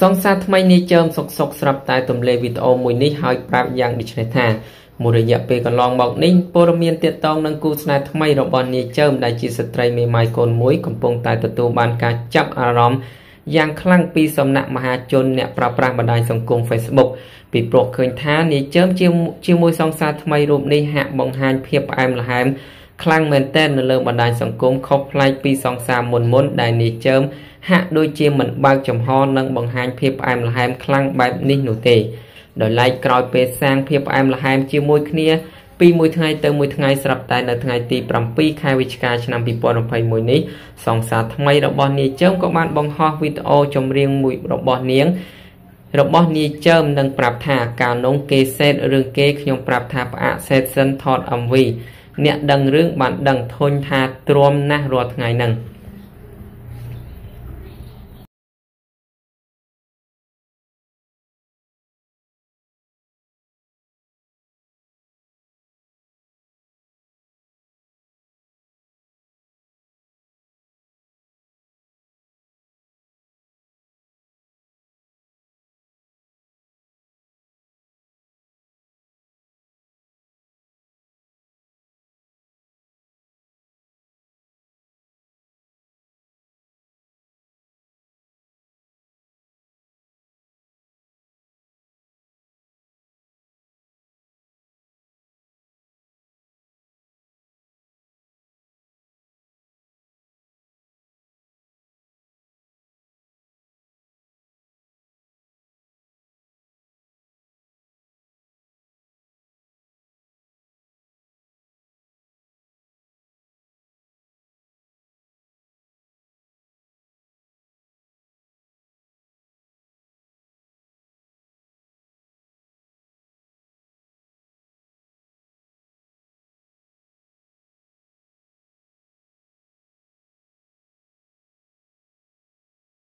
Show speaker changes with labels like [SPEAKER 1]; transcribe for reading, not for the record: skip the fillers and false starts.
[SPEAKER 1] សង្សារថ្មីនេះចើមសុកស្រាប់តែទម្លាយវីដេអូមួយនេះហើយប្រាប់យ៉ាងដូចនេះថាមួយរយៈពេលកន្លងមកនេះព័ត៌មានទាក់ទងនឹងគូស្នេហ៍ថ្មីរបស់នាយចើមដែលជាស្ត្រីមេម៉ាយកូនមួយកំពុងតែទទួលបានការចាប់អារម្មណ៍យ៉ាងខ្លាំងពីសំណាក់មហាជនអ្នកប្រើប្រាស់បណ្ដាញសង្គម Facebook ពីព្រោះឃើញថានាយចើមជាមួយសង្សារថ្មីរូបនេះហាក់បង្ហាញភាពផ្អែមល្ហែមខ្លាំងមែនទែននៅលើបណ្ដាញសង្គមខុសប្លែកពីសង្សារមុនដែលនាយចើមហាក់ដូចជាមិនបើកចំហនិងបង្ហាញភាពផ្អែមល្ហែមខ្លាំងបែបនេះនោះទេដោយឡែកក្រោយពេលសាងភាពផ្អែមល្ហែមជាមួយគ្នាពីមួយថ្ងៃទៅមួយថ្ងៃស្រាប់តែនៅថ្ងៃទី7ខែវិច្ឆិកាឆ្នាំ2021នេះសង្សារថ្មីរបស់នាយចើមក៏បានបង្ហោះវីដេអូចម្រៀងមួយរបស់នាយចើមនឹងប្រាប់ថាការនងគេសេតរឿងគេខ្ញុំប្រាប់ថាផ្អាកសេតសិនថត MV អ្នកដឹងរឿងបានដឹងធុញថាទ្រាំណាស់រាល់ថ្ងៃហ្នឹង